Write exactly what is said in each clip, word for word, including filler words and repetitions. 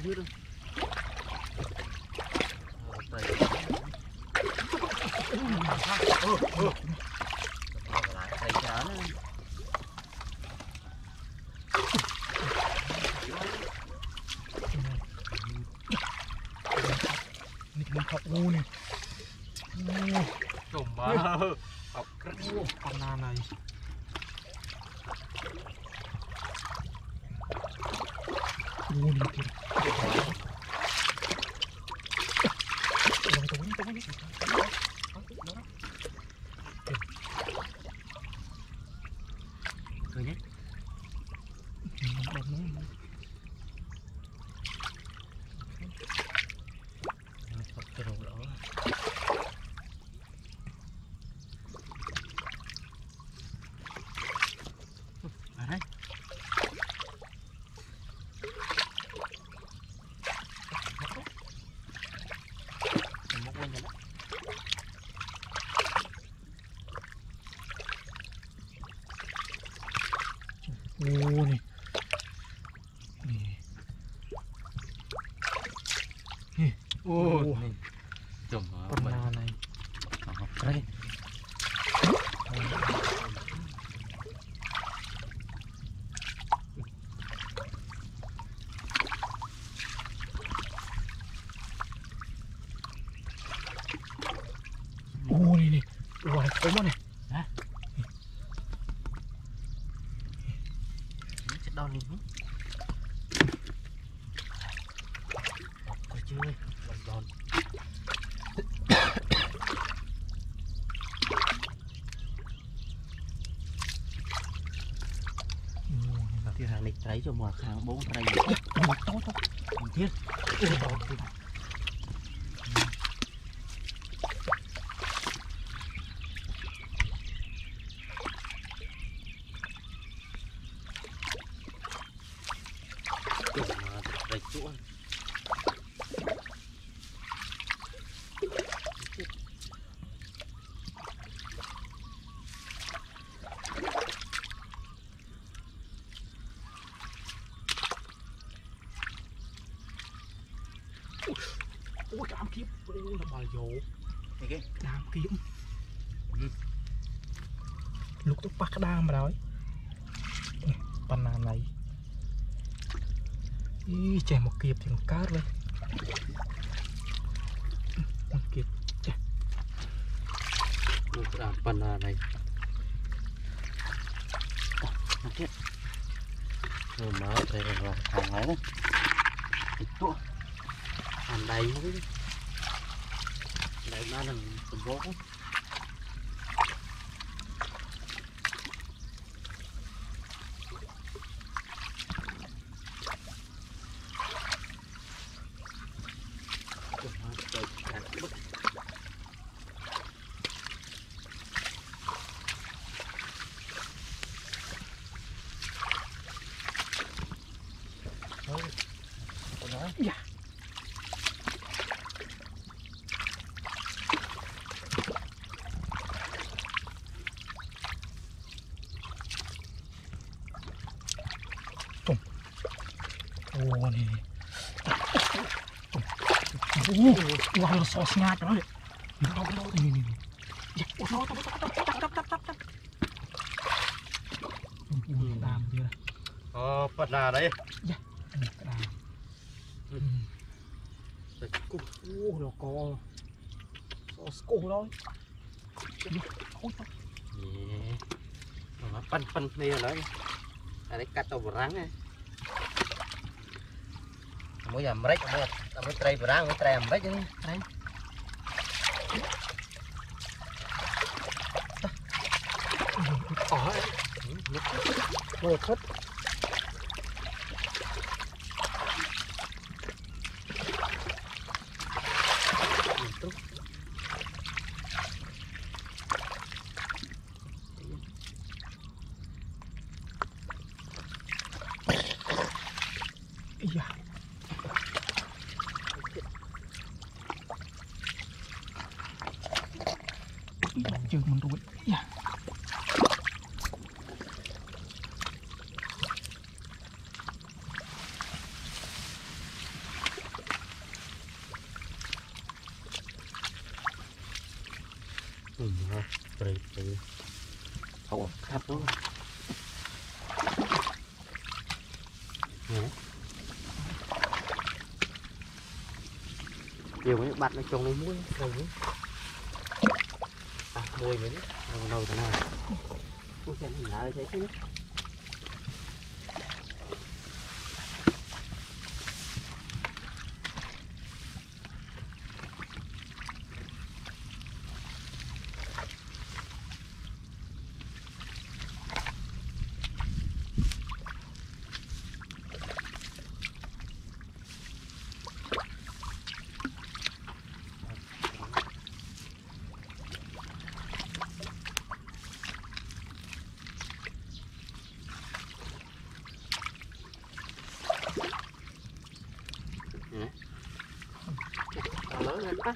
dữ đâu. Mình học ngu này. Trùng mà học rất ngu con na này. Ngu này kìa. Tụi tụi tụi Cười nhé. Ngu này. Ô, chùm con na này. Học đây. Ô này này. Ủa ốm quá này. Hả? Chết đau liền hả? Coi chưa? Đòn đòn. Thì hàng lịch thấy cho mà hàng bốn tay gì đó. Tốt tốt. Còn thiết. Đầy chỗ. Ôi đám kiếm. Ôi là bà dỗ. Cái cái Đám kiếm. Lúc tôi bắt đam mà rồi. Con nào này. Ý chè một kiệp thì một cát lên. Một kiệp. Chè. Lúc làm phần này. Nó chết. Rồi mở đây là hàng ấy đấy. Cái chỗ. Hàng đầy nó đấy. Đây nó là phần gỗ. Dạ. Tùng. Ô này. Ô, wow nó so nhạt cho nó đấy. Nó đâu này này. Dạ, ô nó tấp tấp tấp tấp tấp tấp tấp. Đàm kia. Ờ, phần nào đấy. Dạ. Đàm. Ô nó có so cổ thôi. Ôi tao. Yeah. Nó phân phân này rồi đấy. Ở đây cắt tàu rắn này. Mỗi giờ mấy mỗi mỗi tray rắn mỗi tray mấy chứ đấy. Ở đấy. Nó thất. Dạ. Chưa mình đuổi. Dạ. Ừ, trời trời không khát luôn. Nhiều mấy bạn nó trồng lấy muối rồi nhé. À, muối mấy đâu đâu thế nào. Ui xem hình lá thấy chứ. Lớn lên quá.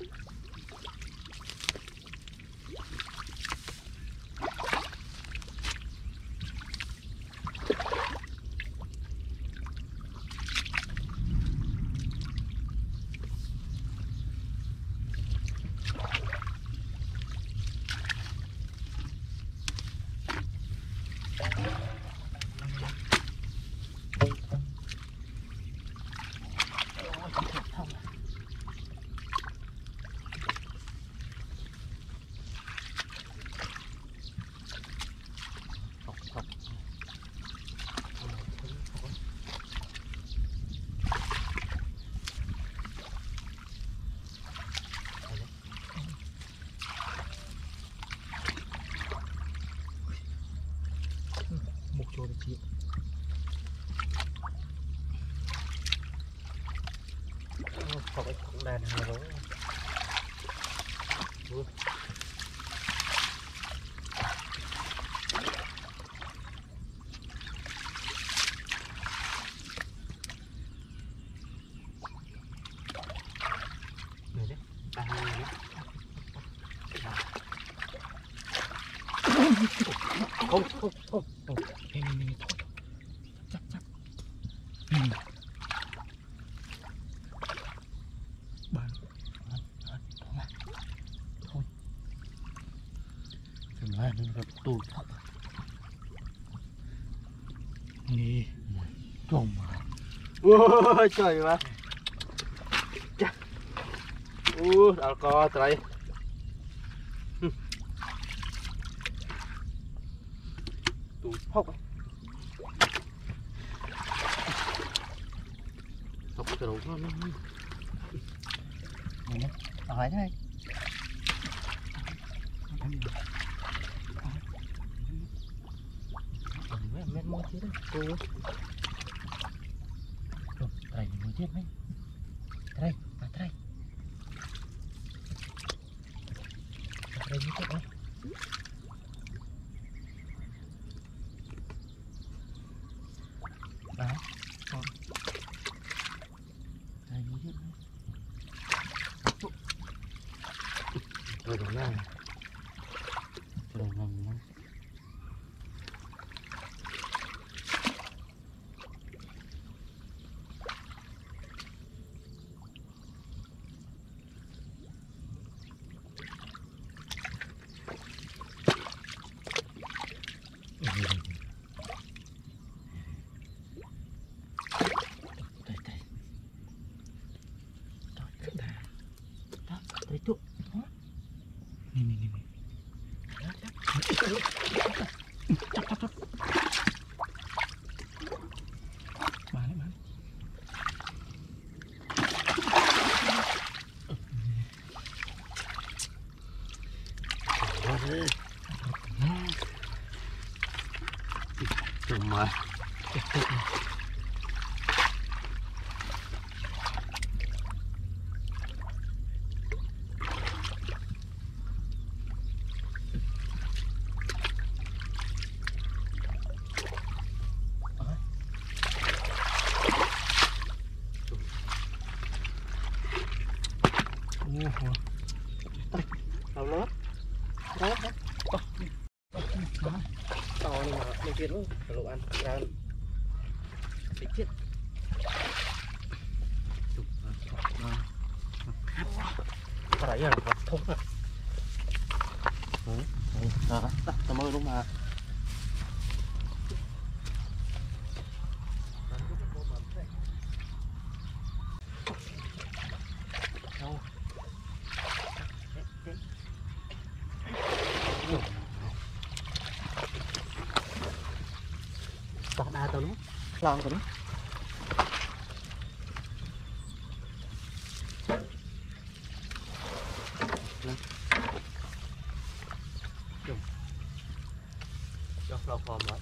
Một chỗ để chịu. Không có cũng đàn này rồi. Này đấy, ta hai này đấy. Không, không, không. Này, này, này, thôi. Chắc, chắc. Này. Bạn. Bạn, bạn, thôi mà. Thôi. Đừng nói đừng gặp tụt thật. Nè. Trông mà. Ôi trời mà. Chắc. Ui, đào co trời. Tụi hốc ấy. Hốc cái đầu nó nó nè, hỏi thôi. Mấy mét mua chết đấy. Cô. Rồi, đây mua chết mấy. Đây, à đây. Đây mua chết đấy. Đó. Còn. Đây mua chết đấy. Rồi đó là. Rồi nằm nó. Đấy tụ. Nè, nè, nè, nè. Chắc, chắc, chắc. Bán đấy, bán. Trông mà. Tao lớp. Đó. To nhưng mà lên tiền luôn, lộ ăn ra bị chết. Cái đấy là vật thông à. Đó, tao mới đúng mà. Còn đa tao đúng, lon tao đúng. Cho lo phòm lại.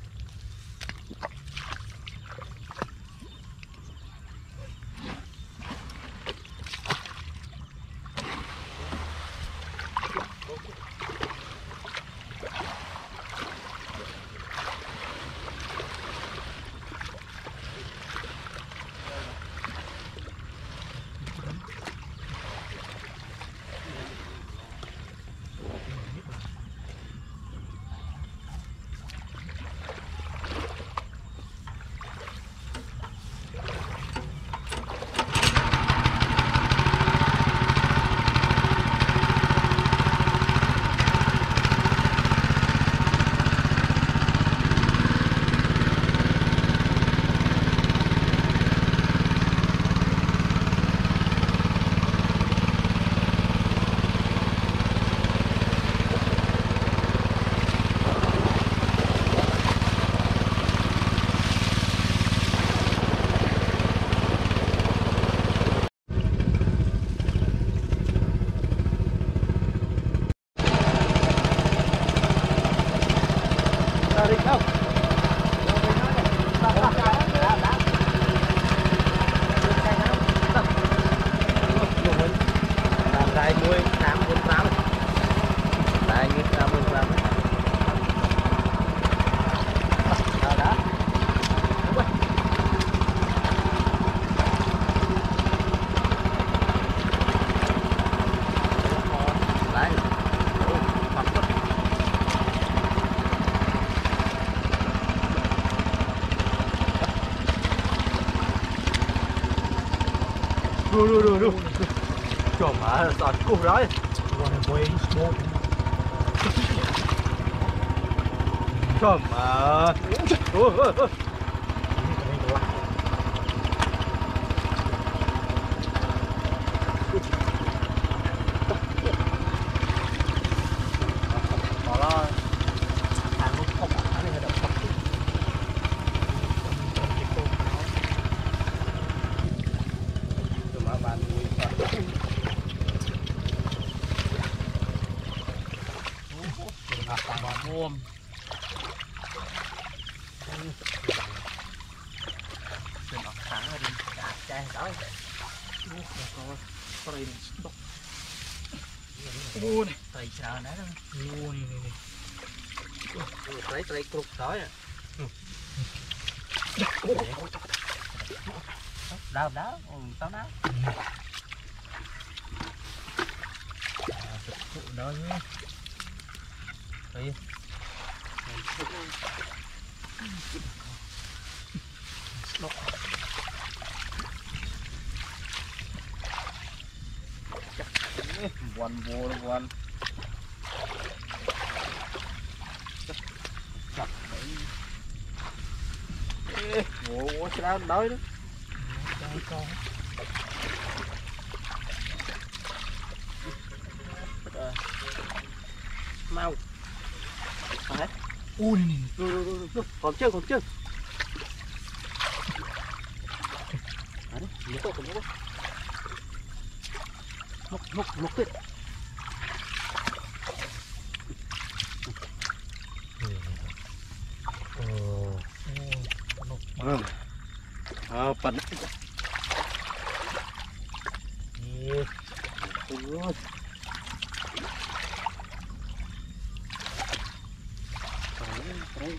Đi đâu? Đây mươi tám bốn tám. Đây như tám bốn tám. Đó đó. Đấy. Đu đu đu đu. Trời má, giọt củ đấy. Trời má. Ôi ôi ôi. Đó là hàng nó không ăn này là đậu không. Mà bạn bà buồm đừng ọc thẳng ra đi cả chai đó có đây đọc ô này tay chờ nãy đó ô này này này lấy lấy cục đó à đau đá tao đá đó nhé đi one ball one chặt đấy ủa sao đói đó con mau đấy ui này rồi rồi rồi còn chưa còn chưa đấy nhớ tôi còn nhớ mốc mốc mốc đấy ờ ờ bẩn ôi đấy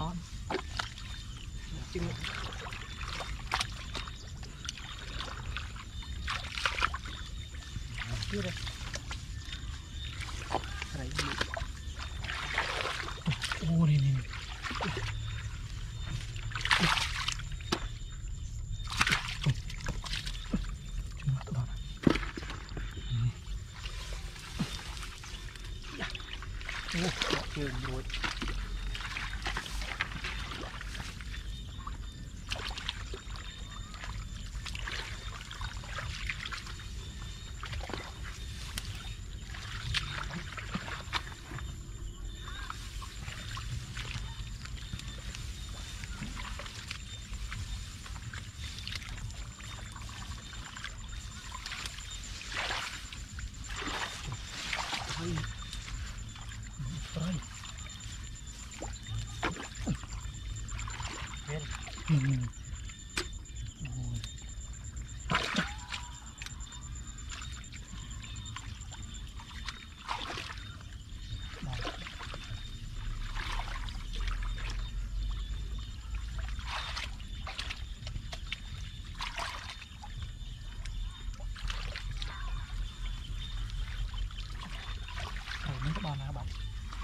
con chừng chưa đây cái này ô này này chúng các bạn ô chưa rồi Rồi. Ừ. Rồi, miếng các bạn nè các bạn.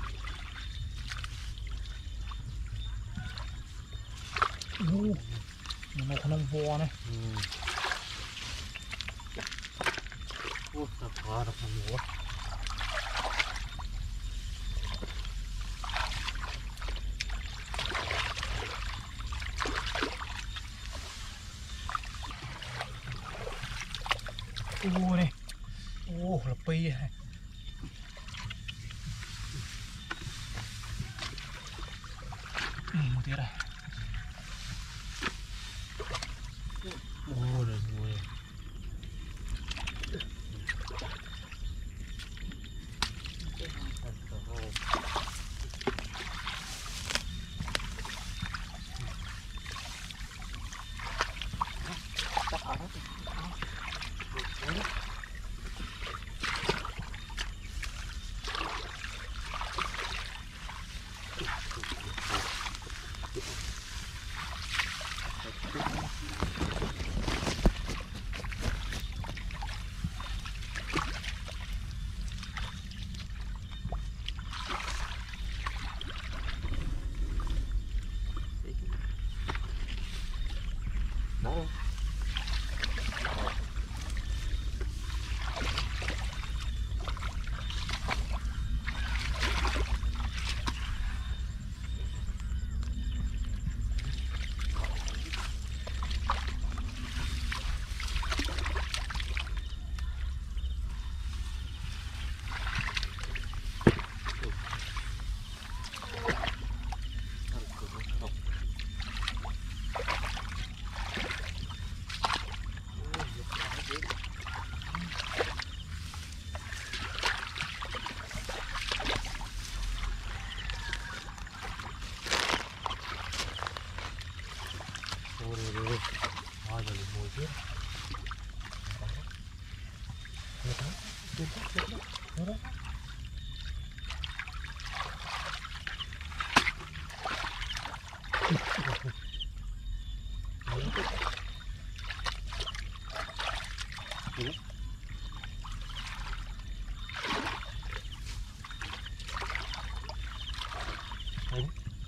Ô, một khả năng vò này. Ừ. Ủa, thật khó, thật không ngủ. Ô này. Ô, là pi này. Ừ, một tí đây. Ô, rồi ngồi. Chắc ở đó. Đó. Ô, rồi, rồi, rồi. Thôi, rồi, mùi tiếp. Được đó, được đó, được đó, được đó. Ừ. Ừ.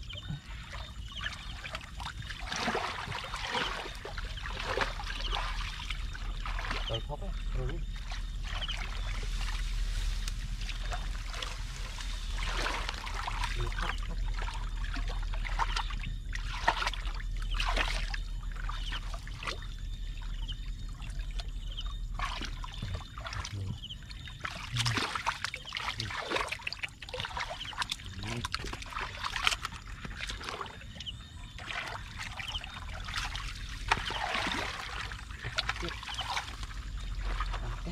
Rồi khóc á. Ừ. Ừ, khóc, khóc. Ừ. Ừ. Ừ.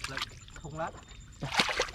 không lát